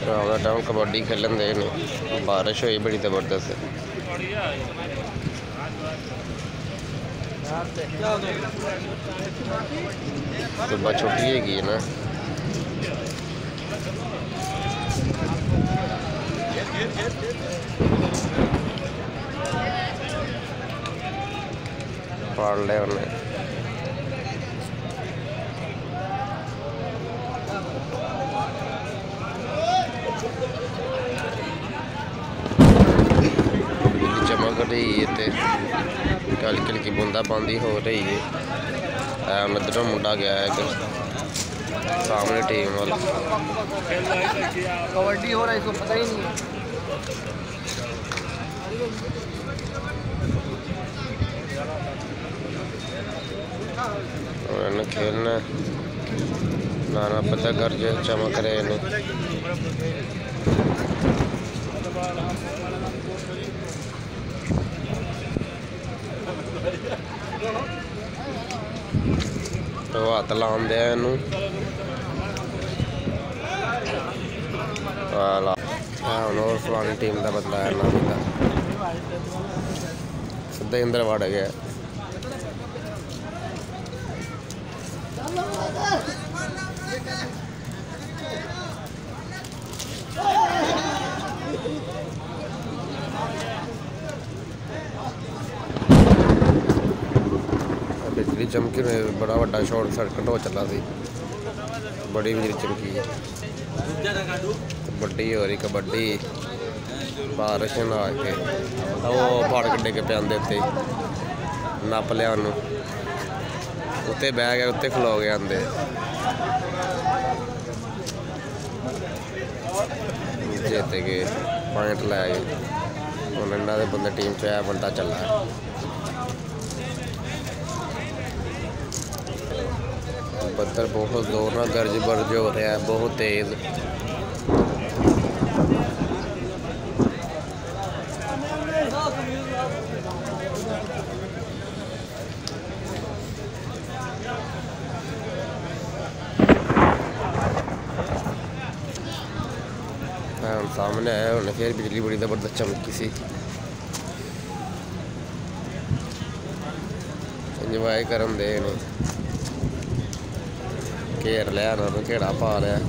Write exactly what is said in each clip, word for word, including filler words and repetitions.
Rawla town kabaddi खेलन दे ने, बारिश हुई बड़ी जबरदस्त। सुबह छुट्टी हैगी ना, पढ़ लिया उन्हें। चमक रही है तो हल्की हल्की बूंदाबांदी हो रही है। उधरों मुंडा गया है सामने टीम वाला। कबड्डी हो रहा है, इसको पता ही नहीं है। उन्होंने खेलना नाना पता कर जो चमक रहे हैं। तो हाथ लान दिया इनू और फलानी टीम का बंदा है ना, सीधा अंदर वड़ गया। बिजली चमकी में बड़ा बड़ा शॉर्ट सर्किट हो चला सी, बड़ी बिजली चमकी है। कबड्डी हो रही, कबड्डी बारिश ना के वो फाड़ कड्डे के प्यान देते नप लिया उन्होंने, उत्ते बह गया, उत्ते खलो गए आंदे जित गए, पॉइंट लै गए। हूँ इन्होंने बंदे टीम च है बंदा चला है। बदल बहुत जोर ना गर्ज बर्ज हो रहा है, बहुत तेज। सामने आया उन्हें फिर बिजली बड़ी जबरदस्त चमकी सी। इंजॉय करन दे ने, घेर लिया ना, घेड़ा पा लिया।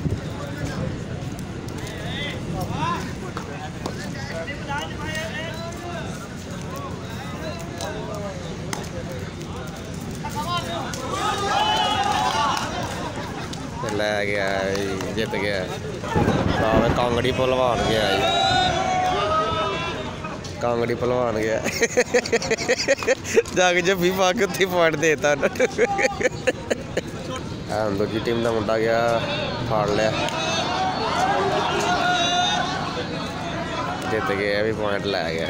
लै गया जित गया, कांगड़ी पहलवान गया जी, कांगड़ी पहलवान गया जाके जफ्फी पा के उत्थे पॉइंट देता। दूजी टीम का मुंडा गया, फाड़ लिया, जित गया भी पॉइंट लै गया।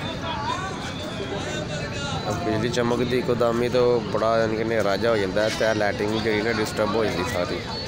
बिजली चमकती इकोदम ही तो बड़ा यानी कि नेरा जा हो जाता है, तो लाइटिंग जी ना डिस्टर्ब हो जाती सारी।